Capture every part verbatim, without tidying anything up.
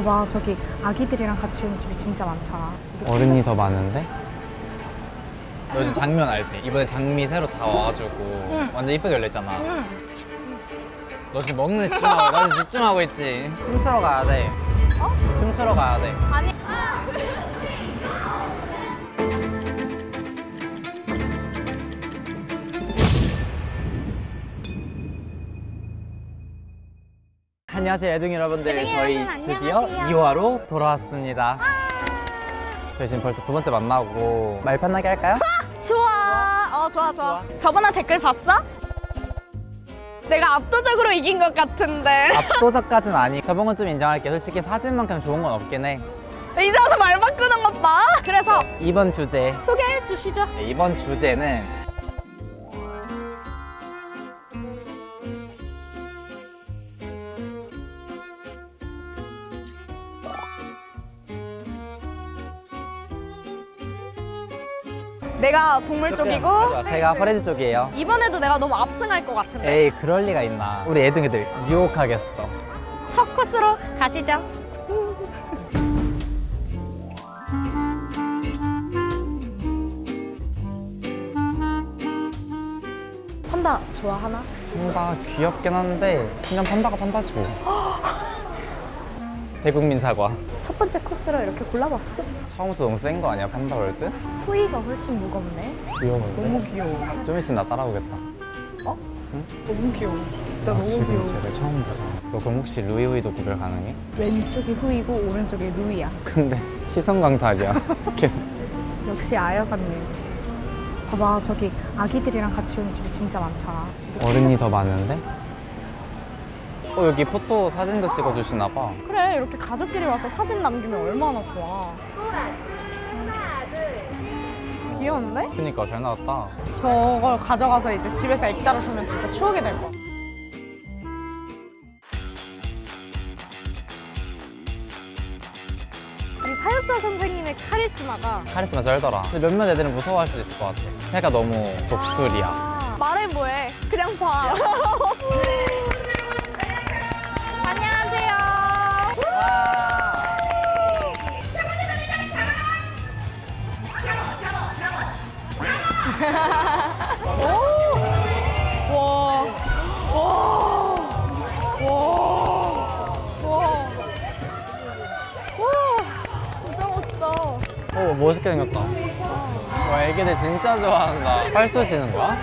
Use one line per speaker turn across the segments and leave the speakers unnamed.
봐봐, 저기 아기들이랑 같이 오는 집이 진짜 많잖아.
어른이 더 많은데? 너 요즘 장면 알지? 이번에 장미 새로 다 와가지고 응. 완전 이쁘게 열렸잖아. 응. 너 지금 먹는 데 집중하고 나 지금 집중하고 있지? 춤추러 가야 돼. 어? 춤추러 가야 돼.
아니.
안녕하세요, 애둥이 여러분들.
애둥이
저희
여러분,
드디어
안녕하세요.
이 호화로 돌아왔습니다. 저희 지금 벌써 두 번째 만나고 말 편하게 할까요?
좋아. 어, 좋아, 좋아. 좋아. 저번에 댓글 봤어? 내가 압도적으로 이긴 것 같은데.
압도적까진 아니. 저번 건 좀 인정할게. 솔직히 사진만큼 좋은 건 없긴 해.
이제 와서 말 바꾸는 것 봐. 그래서
이번 주제
소개해 주시죠.
네, 이번 주제는
내가 동물 쪽이고
맞아, 제가 퍼레드 쪽이에요.
이번에도 내가 너무 압승할 것 같은데.
에이, 그럴 리가 있나. 우리 애둥이들 유혹하겠어.
첫 코스로 가시죠. 판다 좋아하나?
판다 귀엽긴 한데 그냥 판다가 판다지 뭐. 대국민 사과.
첫 번째 코스로 이렇게 골라봤어.
처음부터 너무 센 거 아니야, 판다 월드?
수위가 훨씬 무겁네.
귀여운데?
너무 귀여워.
좀 있으면 나 따라오겠다.
어?
응?
너무 귀여워. 진짜
아,
너무
지금
귀여워.
쟤를 처음 보잖아. 너 그럼 혹시 루이 후이도 구별 가능해?
왼쪽이 후이고 오른쪽이 루이야.
근데 시선 강탈이야. 계속.
역시 아여사님. 봐봐, 저기 아기들이랑 같이 오는 집이 진짜 많잖아.
어른이 더 많은데? 어, 여기 포토 사진도 찍어주시나 봐.
그래, 이렇게 가족끼리 와서 사진 남기면 얼마나 좋아. 귀여운데?
그니까 잘 나왔다.
저걸 가져가서 이제 집에서 액자로 보면 진짜 추억이 될 거야. 이 사육사 선생님의 카리스마가
카리스마 쩔더라. 근데 몇몇 애들은 무서워할 수도 있을 것 같아. 새가 너무 독수리야.
아, 말해 뭐해. 그냥 봐. 안녕하세요. 오! 와! 와! 와! 와! 와! 진짜 멋있다.
오, 멋있게 생겼다. 와, 애기들 진짜 좋아한다. 활쏘 치는 거야?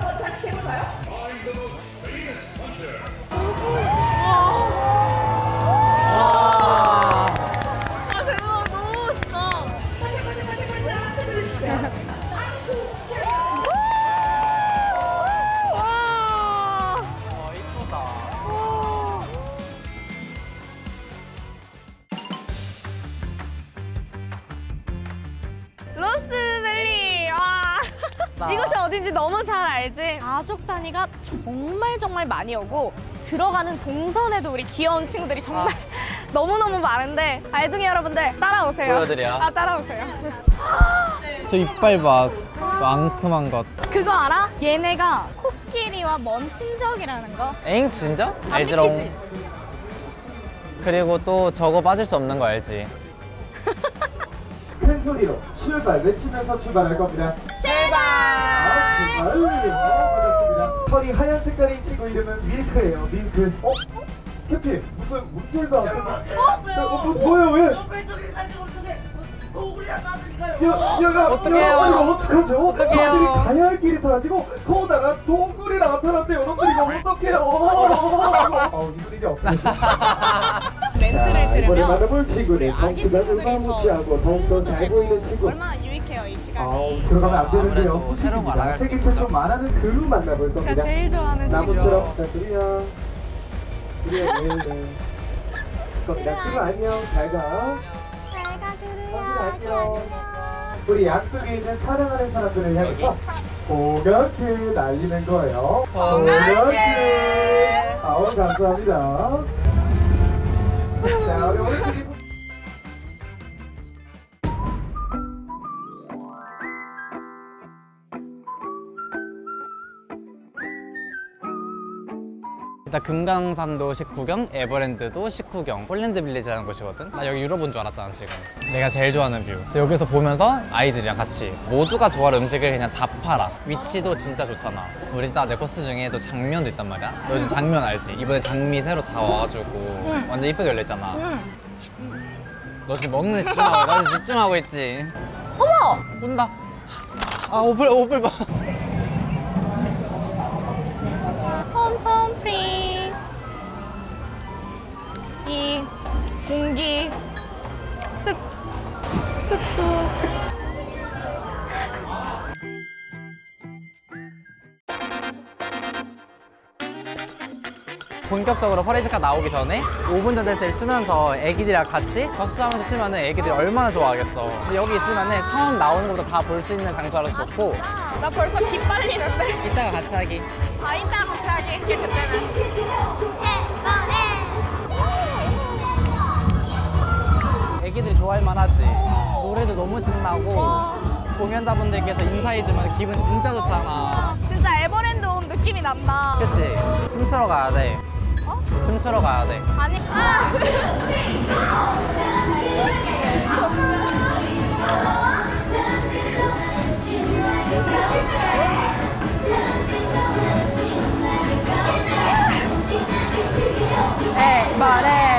로스밸리. 와. 이곳이 어딘지 너무 잘 알지? 가족 단위가 정말 정말 많이 오고 들어가는 동선에도 우리 귀여운 친구들이 정말 아. 너무너무 많은데 애둥이 여러분들 따라오세요.
보여드려.
아, 따라오세요.
저 이빨 봐. 앙큼한 것.
그거 알아? 얘네가 코끼리와 먼 친척이라는 거.
엥? 진짜?
안
알지롱.
믿기지?
그리고 또 저거 빠질 수 없는 거 알지?
큰 소리로 출발 외치면서 출발할 겁니다.
출발!
아, 출발! 반갑습니다. 털이 하얀 색깔인 친구 이름은 밀크예요. 밀크. 어? 캐피 무슨 문제가? 어? 어? 뭐, 뭐예요 왜? 야, 얘가
어떡해요?
이거 어떡하죠?
어떡해요?
아들이 가야 할 길이 사라지고 거다가 동굴이 나타났대요. 여러분들 이거 어떡해요? 어, 이분 이제 없어.
멘트를
이번에
들으면
만나볼 친구는
우리 아기
덩치가
친구들이
무시하고 더욱더 잘 보이는 친구.
얼마나 유익해요, 이 시간이.
아우, 들어가면 안 되는데요.
아무래도 새로운 걸 알아갈 수
세계
있죠.
최초 말하는 그루 만나볼 겁니다.
제가 제일 좋아하는
나무처럼
친구.
자, 그루야. 그루야, 네, 네. 겁니다. 그루 안녕, 잘 가.
잘가
그루
그루야.
안녕. 우리 양쪽에 있는 사랑하는 사람들을 향해서 고격해 날리는 거예요. 고격해. 아우, 감사합니다. 자, 우리 오른쪽이
일단 금강산도 십구 경, 에버랜드도 십구 경, 홀랜드 빌리지라는 곳이거든. 나 여기 유럽 온 줄 알았잖아 지금. 내가 제일 좋아하는 뷰. 그래서 여기서 보면서 아이들이랑 같이 모두가 좋아할 음식을 그냥 다 팔아. 위치도 진짜 좋잖아. 우리 딱 내 코스 중에 또 장면도 있단 말이야. 너 요즘 장면 알지? 이번에 장미 새로 다 와가지고
응.
완전 이쁘게 열렸잖아.
응.
너 지금 먹는 데 집중하고 나 지금 집중하고 있지.
어머!
온다. 아 오플 오플 봐.
폼폼 프리. 이 공기 습 습도.
본격적으로 퍼레이드카 나오기 전에 오 분 전에 추면서 애기들이랑 같이 박수하면서 치면은 애기들이 얼마나 좋아하겠어. 근데 여기 있으면은 처음 나오는 것부터 다 볼 수 있는 장소라서 좋고.
나 벌써 기 빨리는데.
이따가 같이 하기.
아 이따 같이 하기. 그때는.
애기들이 좋아할 만하지. 노래도 너무 신나고
와.
공연자분들께서 인사해주면 기분 진짜 좋잖아.
진짜 에버랜드 온 느낌이 난다.
그치? 춤추러 가야 돼.
어?
춤추러 가야 돼.
아니. 아.
에이, 말해.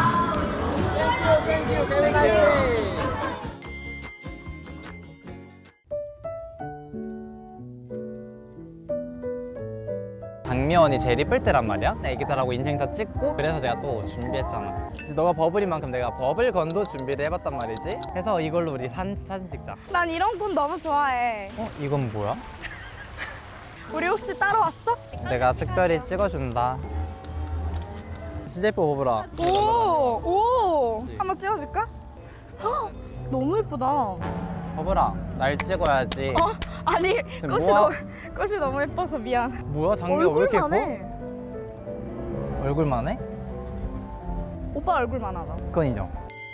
장미원이 제일 이쁠 때란 말이야. 애기들하고 인생사 찍고 그래서 내가 또 준비했잖아. 이제 너가 버블인 만큼 내가 버블건도 준비를 해봤단 말이지. 그래서 이걸로 우리 산, 사진 찍자.
난 이런 건 너무 좋아해.
어? 이건 뭐야?
우리 혹시 따로 왔어?
내가 특별히 찍어준다. 진짜 예뻐 버블아.
오, 오. 한번 찍어줄까? 헉, 너무 예쁘다.
버블아 날 찍어야지.
어? 아니
지금
꽃이
뭐야?
너무 꽃이 너무 예뻐서 미안.
뭐야 장미가 왜 이렇게
얼굴만
예뻐?
해.
얼굴만 해?
오빠 얼굴만 하다.
그건 인정.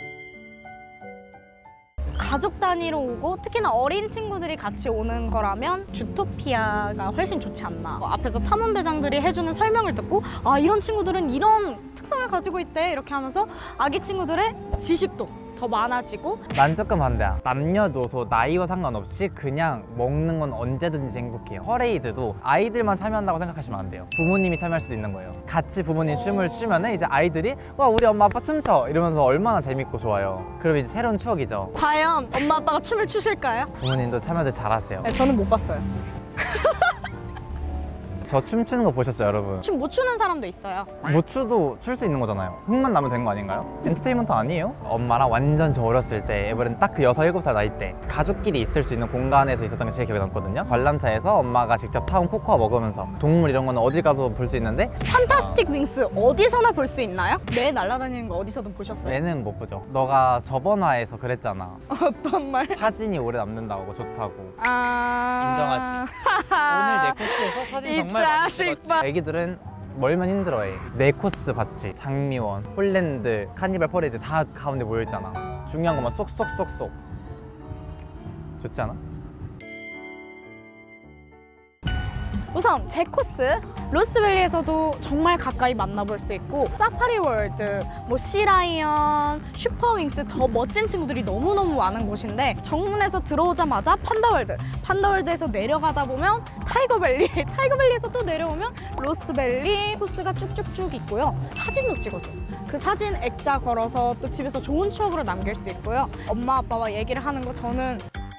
가족 단위로 오고 특히나 어린 친구들이 같이 오는 거라면 주토피아가 훨씬 좋지 않나. 어, 앞에서 탐험대장들이 해주는 설명을 듣고 아 이런 친구들은 이런 특성을 가지고 있대 이렇게 하면서 아기 친구들의 지식도 더 많아지고.
난 조금 반대야. 남녀노소 나이와 상관없이 그냥 먹는 건 언제든지 행복해요. 퍼레이드도 아이들만 참여한다고 생각하시면 안 돼요. 부모님이 참여할 수도 있는 거예요. 같이 부모님 춤을 추면 이제 아이들이 와 우리 엄마 아빠 춤춰 이러면서 얼마나 재밌고 좋아요. 그럼 이제 새로운 추억이죠.
과연 엄마 아빠가 춤을 추실까요?
부모님도 참여들 잘하세요.
네, 저는 못 봤어요.
저 춤추는 거 보셨죠 여러분?
춤 못 추는 사람도 있어요.
못 추도 출 수 있는 거잖아요. 흥만 나면 된 거 아닌가요? 엔터테인먼트 아니에요? 엄마랑 완전 저 어렸을 때 에버랜드 딱 그 여섯, 일곱 살 나이 때 가족끼리 있을 수 있는 공간에서 있었던 게 제일 기억에 남거든요. 관람차에서 엄마가 직접 타온 코코아 먹으면서 동물 이런 거는 어딜 가서 볼 수 있는데
판타스틱 윙스 어디서나 볼 수 있나요? 매 날아다니는 거 어디서든 보셨어요?
얘는 못 보죠. 너가 저번 화에서 그랬잖아.
어떤 말?
사진이 오래 남는다고 좋다고.
아...
오늘 내 코스에서 사진
이
정말 많이
자식
찍었지.
봐.
애기들은 멀면 힘들어해. 내 코스 봤지? 장미원, 홀랜드, 카니발 퍼레이드 다 가운데 모여있잖아. 중요한 것만 쏙쏙쏙쏙. 좋지 않아?
우선 제 코스 로스밸리에서도 정말 가까이 만나볼 수 있고 사파리 월드, 뭐 시라이언, 슈퍼윙스 더 멋진 친구들이 너무너무 많은 곳인데 정문에서 들어오자마자 판다월드, 판다월드에서 내려가다 보면 타이거밸리, 타이거밸리에서 또 내려오면 로스트밸리 코스가 쭉쭉쭉 있고요. 사진도 찍어줘. 그 사진 액자 걸어서 또 집에서 좋은 추억으로 남길 수 있고요. 엄마 아빠와 얘기를 하는 거 저는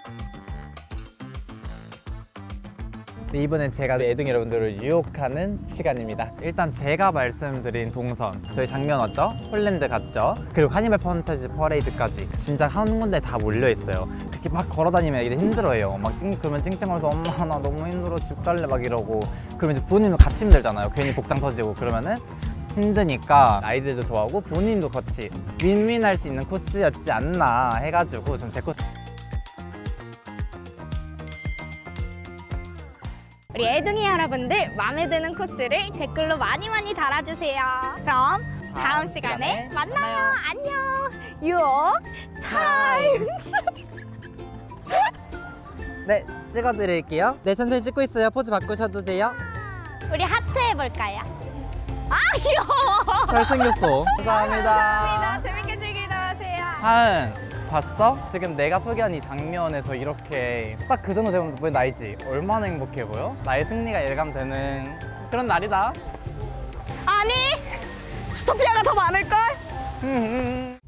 네, 이번엔 제가 애둥이 여러분들을 유혹하는 시간입니다. 일단 제가 말씀드린 동선 저희 장면 왔죠? 홀랜드 갔죠? 그리고 카니발 판타지 퍼레이드까지 진짜 한 군데 다 몰려있어요. 그렇게 막 걸어다니면 애기들 힘들어해요. 막 찡, 그러면 찡찡하면서 엄마 나 너무 힘들어 집 갈래 막 이러고 그러면 이제 부모님도 같이 힘들잖아요. 괜히 복장 터지고 그러면은 힘드니까 아이들도 좋아하고 부모님도 같이 윈윈할 수 있는 코스였지 않나 해가지고 전 제 코스
우리 애둥이 여러분들 마음에 드는 코스를 댓글로 많이 많이 달아주세요. 그럼 다음,
다음
시간에,
시간에
만나요.
만나요.
안녕. 유혹 타임.
네 찍어드릴게요. 네 천천히 찍고 있어요. 포즈 바꾸셔도 돼요.
우리 하트 해볼까요? 아 귀여워.
잘생겼어. 감사합니다.
감사합니다. 재밌게 즐기다 하세요.
하은 봤어? 지금 내가 소개한 이 장면에서 이렇게 딱 그 정도 되면 보여 나이지? 얼마나 행복해 보여? 나의 승리가 예감되는 그런 날이다.
아니, 스토피아가 더 많을걸?
음, 음.